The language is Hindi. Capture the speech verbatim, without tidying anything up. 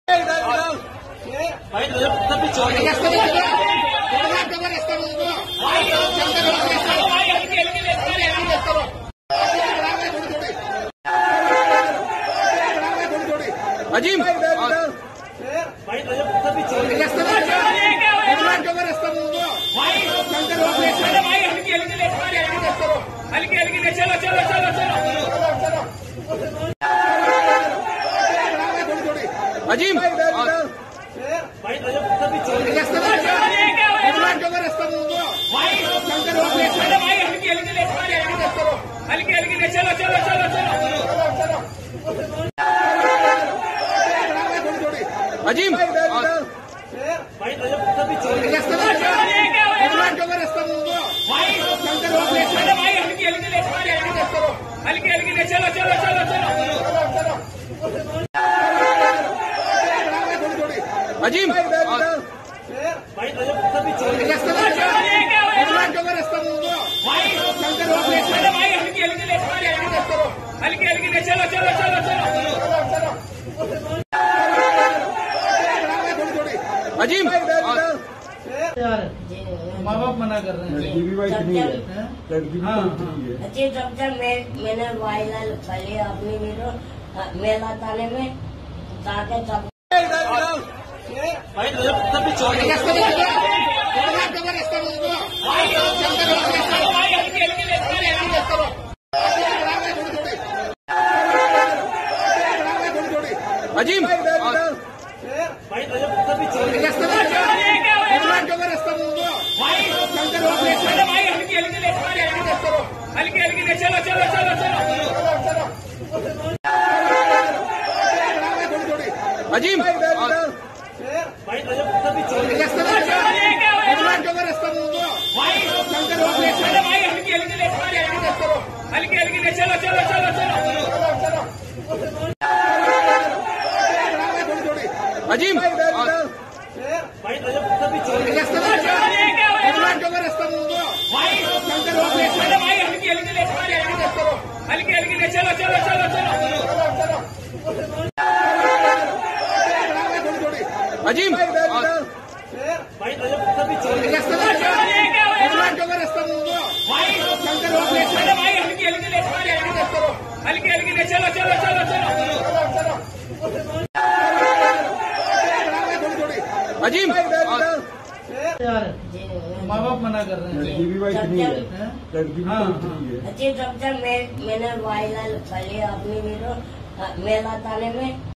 अजीम चलो चलो चलो चलो अजीम हल्के हल्के चलो चलो चलो चलो अजीम हल्के हल्के चलो चलो चलो चलो अजीम हल्के हल्के चलो चलो चलो चलो अजीम माँ बाप मना कर रहे हैं। अच्छी जब जब मैं मैंने वायरल पहले अपनी वीडियो मेला ताने में जाके सब अजीम हल्के हल्के चलो चलो चलो चलो अजीम हल्के हल्के चलो चलो चलो चलो अजीम हल्के हल्के चलो चलो चलो चलो अजीम हल्के हल्के चलो चलो चलो चलो अजीम माँ बाप मना कर रहे हैं। अच्छी जब जब मैं मैंने वायरल पहले अपनी वीडियो मेला ताने में